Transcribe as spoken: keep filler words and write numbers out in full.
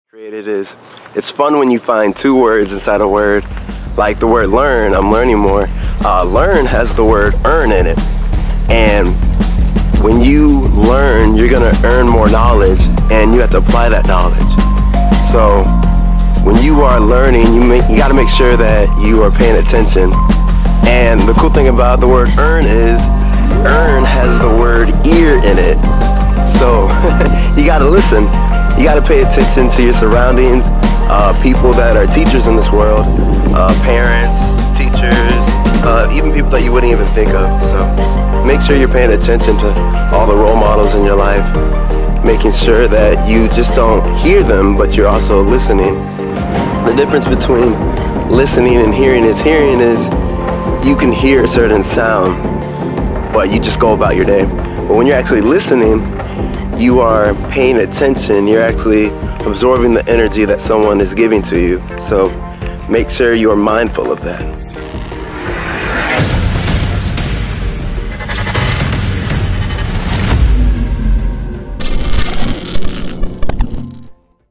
Created is, it's fun when you find two words inside a word. Like the word learn, I'm learning more. Uh, learn has the word earn in it. And when you learn, you're gonna earn more knowledge and you have to apply that knowledge. So when you are learning, you, make, you gotta make sure that you are paying attention. And the cool thing about the word earn is, earn has the word ear in it. So you gotta listen. You gotta pay attention to your surroundings, uh, people that are teachers in this world, uh, parents, teachers, uh, even people that you wouldn't even think of. So make sure you're paying attention to all the role models in your life, making sure that you just don't hear them, but you're also listening. The difference between listening and hearing is hearing is you can hear a certain sound, but you just go about your day. But when you're actually listening, you are paying attention, you're actually absorbing the energy that someone is giving to you. So make sure you are mindful of that.